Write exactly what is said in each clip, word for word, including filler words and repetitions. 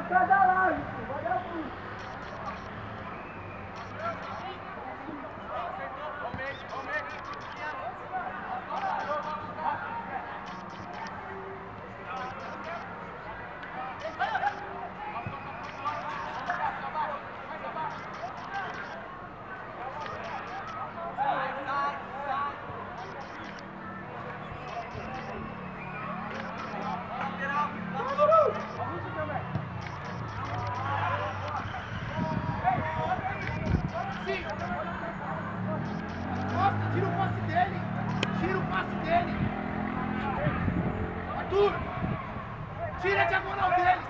Tira a diagonal deles!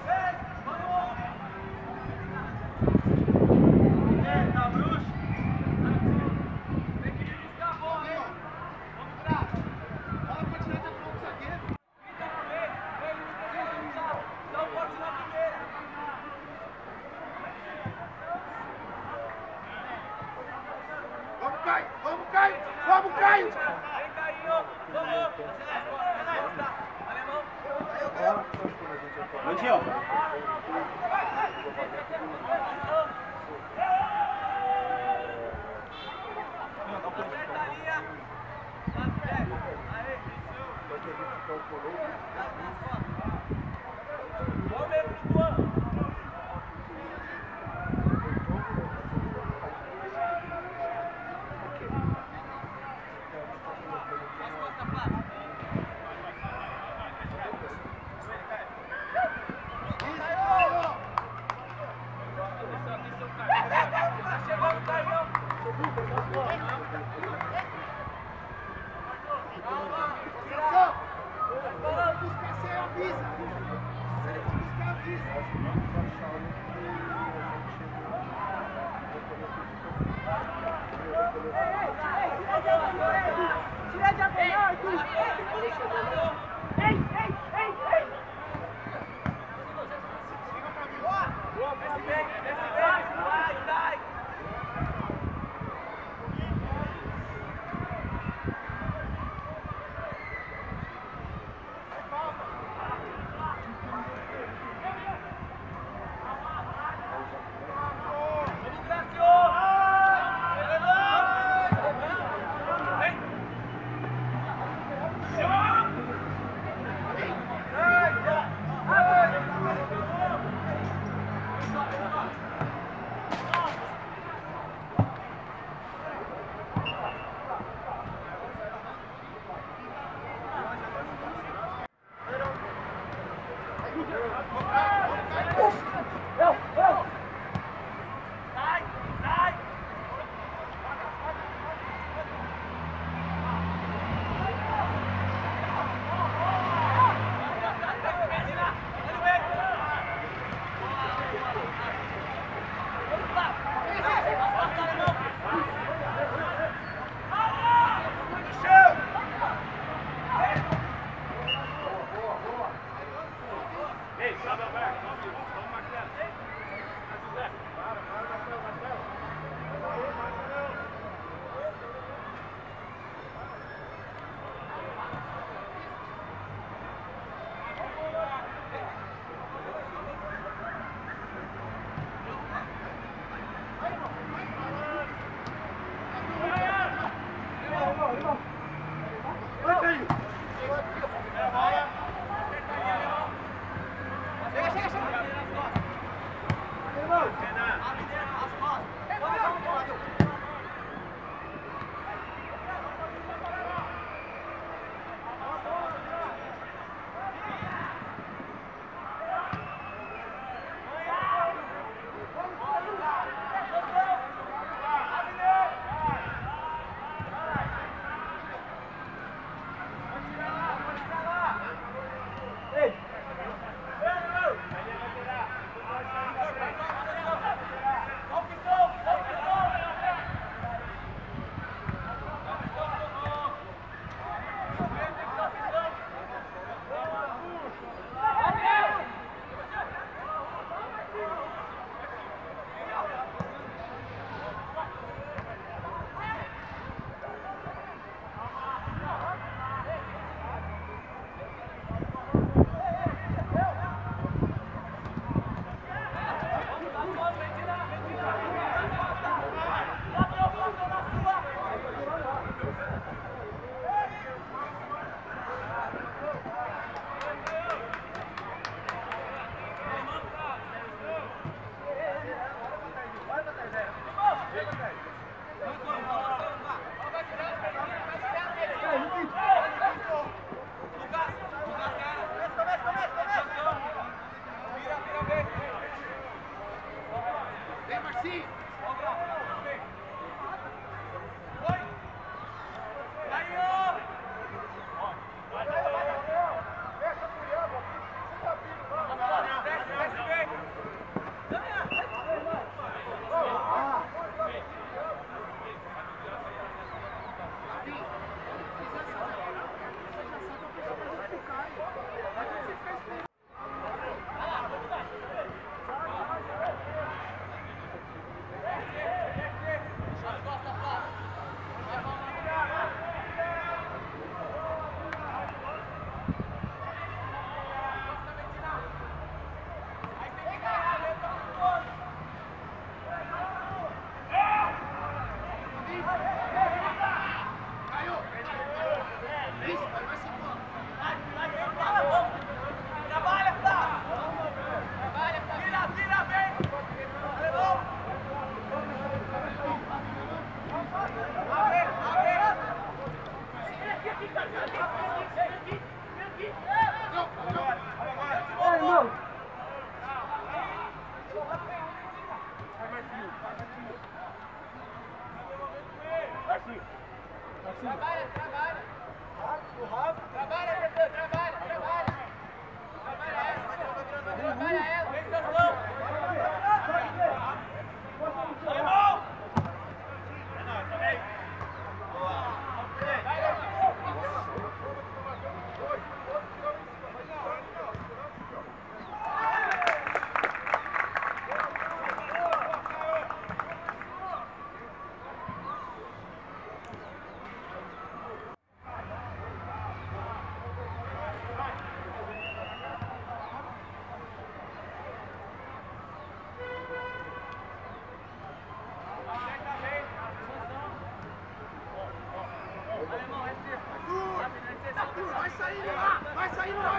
Eita, bruxo! Tem que ir buscar a bola, hein? Vamos virar! Fala pra tirar a diagonal do zagueiro! Dá o bote na primeira! Vamos, Caio! Vamos, Caio! Vamos, Caio! Vem, Caio! Vamos! Oi, tio. Calma!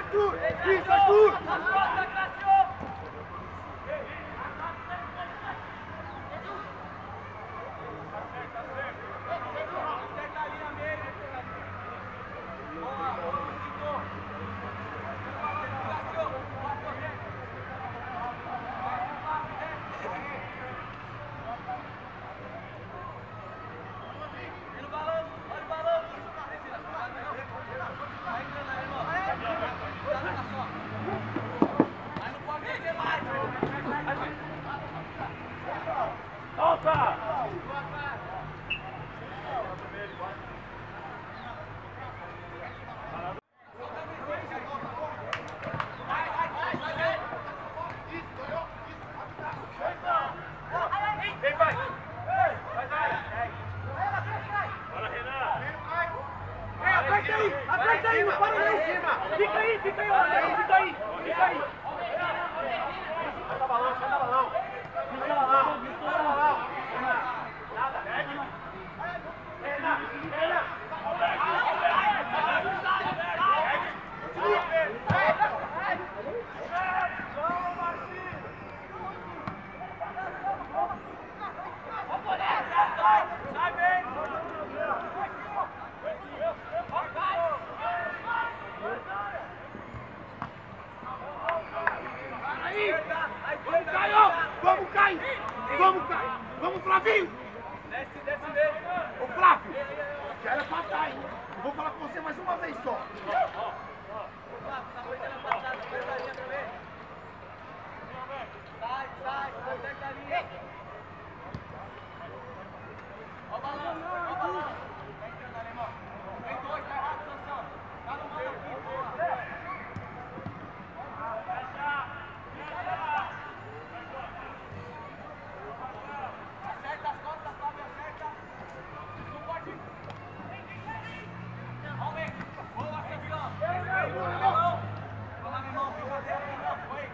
Arthur! Isso, Arthur! Aperta aí, não para lá em cima! Fica aí, fica aí, olha, fica aí, fica aí! Solta balão, solta balão! Solta balão, solta balão! Nada, pede! Reina, Reina! Vamos, Caio! Vamos, Caio! Vamos, Flavinho! Desce, desce mesmo! Ô, Flávio! Já era pra estar, hein? Eu vou falar com você mais uma vez só. Flávio, tá cortando a passada, aperta a linha também. Sai, sai, aperta a linha. Ó o balão, ó o balão. Tá entrando, alemão. Tem dois, tá errado, Sansão. Tá no mano aqui, boa. Acerta as costas, Flávio, acerta. Não pode. Aumenta. Boa, Sansão. Alemão. Vamos, alemão. Brincadeira, alemão. Foi.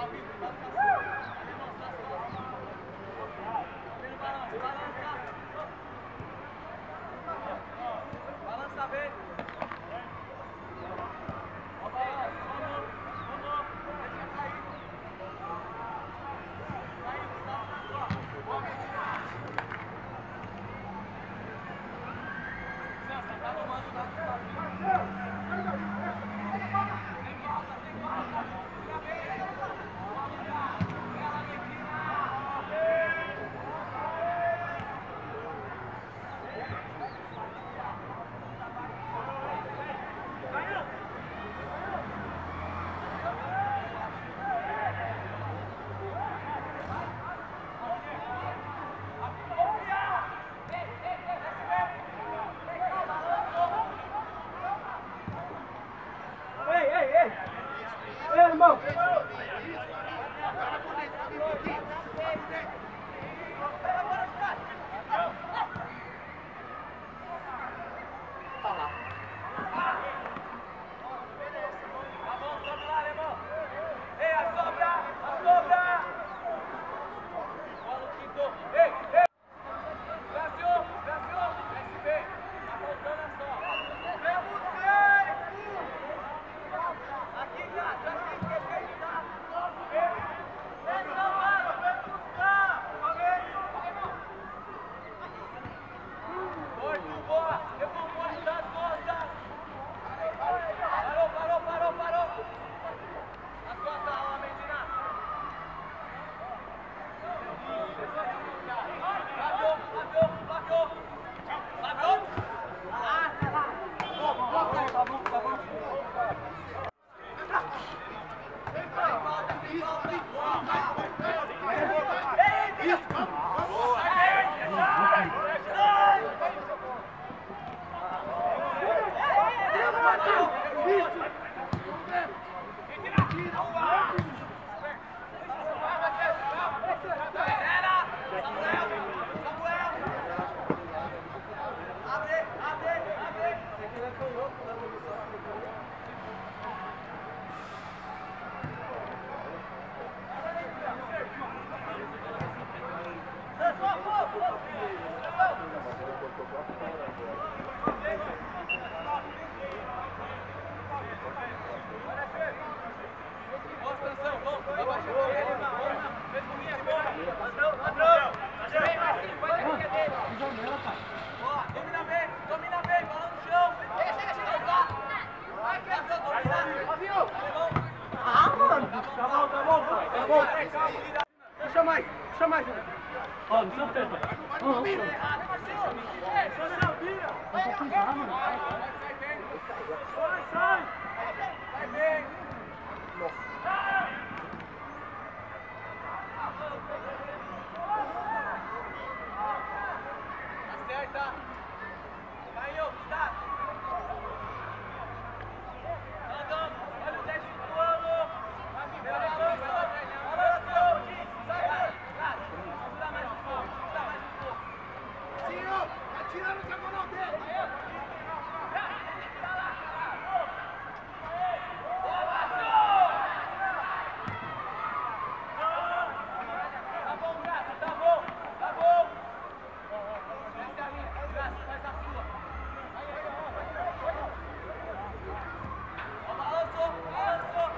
Balança! mais, puxa mais, Júnior. Ó, no seu pé, pai. Não, não, vira. Sai, sai. Vai bem. Acerta. Vai, eu, cuidado. Andando. Olha o teste do ano. Pela balança. Balança. Sai, vai. Segura mais um pouco. Segura mais um pouco. Sim, ó. Tá tirando o diagonal dele. Tá bom, Graça. Tá bom. Tá bom. Essa é a minha. Graça, faz a sua. Ó, balançou. Balançou.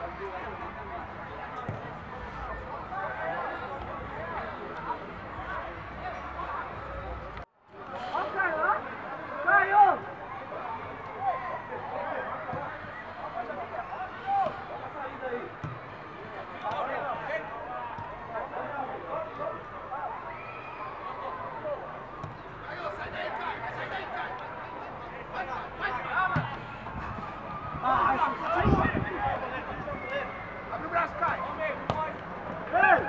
Ó, Caio, ó. Caio! Caio, sai daí, Caio. Sai daí, Caio. Vai, vai, vai. Ah, Abre o braço, Caio. ei!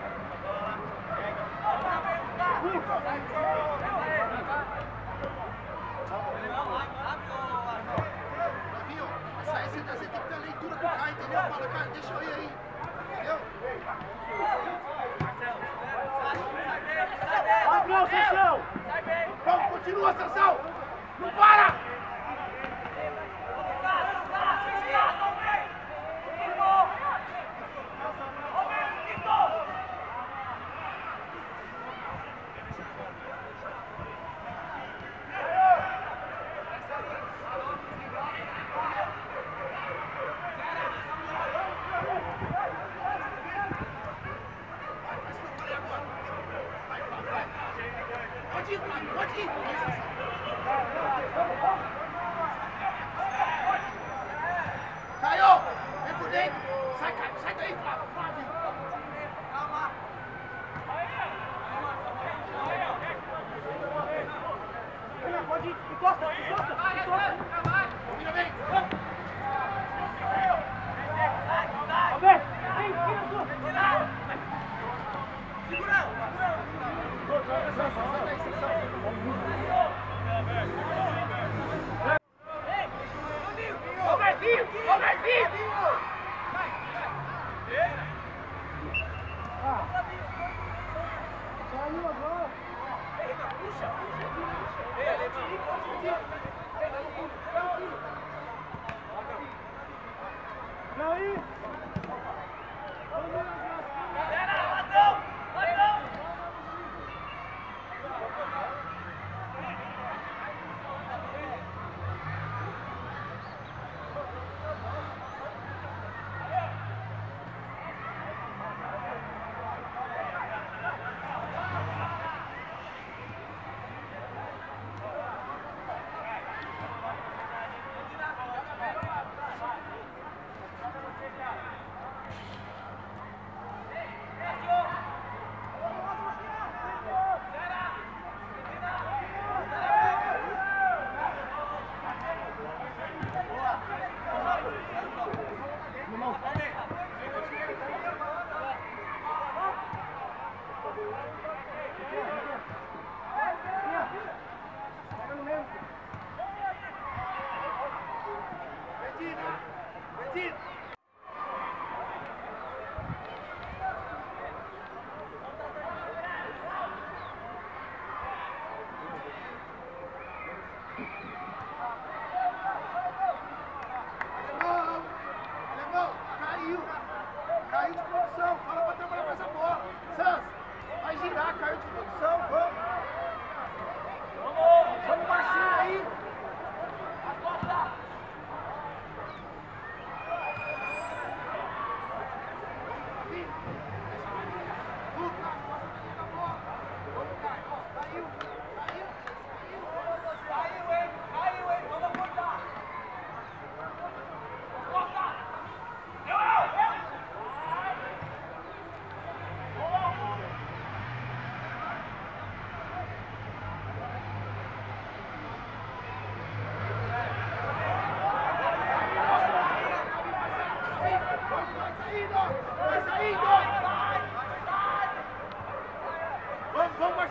Flavinho, essa aí você você tem que ter a leitura com o Caio, entendeu? Fala, Caio, deixa eu ir aí. Entendeu? Abriu, Sansão! Vamos, continua, Sansão. Não para. Pode ir, Flávio, pode ir. Caio, vem por dentro. Sai, Caio, sai daí, Flávio. Flávio. Calma. Pode ir, encosta, encosta, encosta! Vira bem. Alberto, vem, vem na sua! Segura. Sai daí, Sansão. Ô, Berzinho! Ô, Berzinho! Saiu agora! E aí?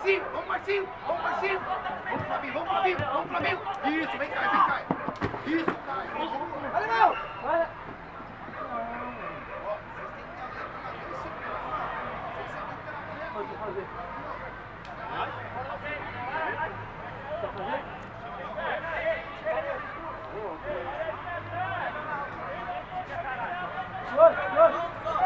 Marcinho, vamos Marcinho, vamos Marcinho. Vamos Flavinho, vamos Flavinho, vamos Flavinho. Isso, vem Caio, vem Caio. Isso, Caio. Vai, Léo! Vai! Pode fazer. Quer fazer? Dois, dois!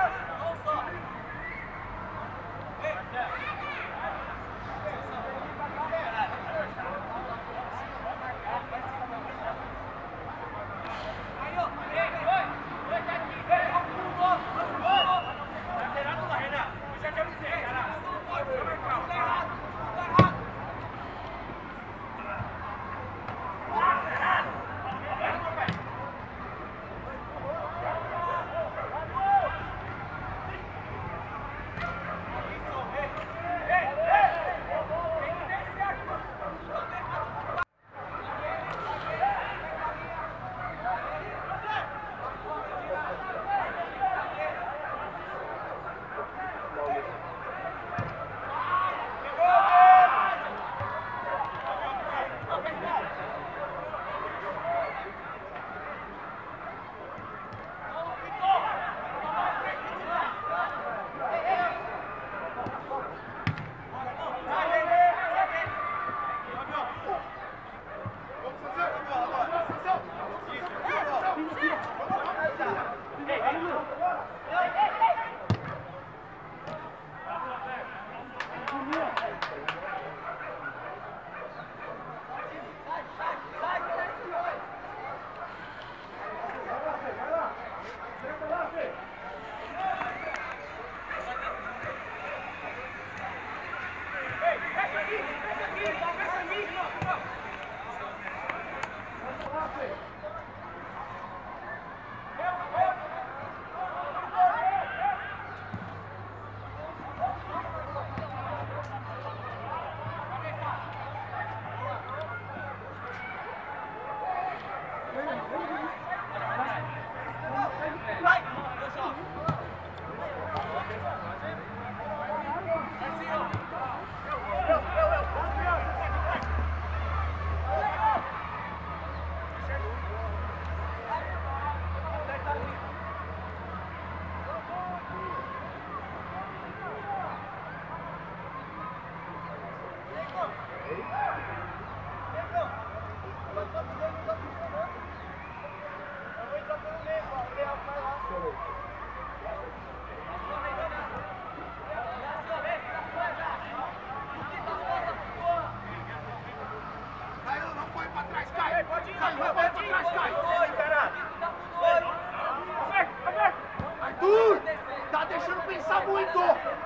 Arthur, tá deixando pensar muito.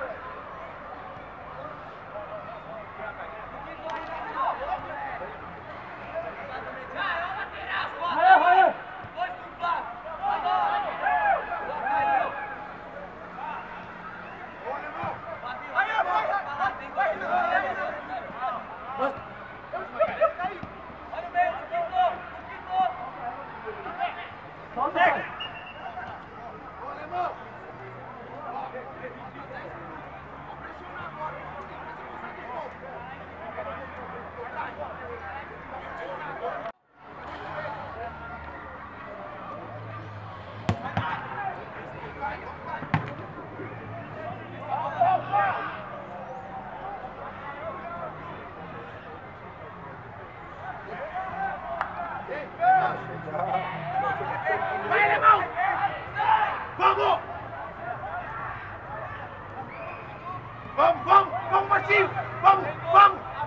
Vai, alemão! Vamos! Vamos, vamos, vamos, Marcinho! Vamos, vamos!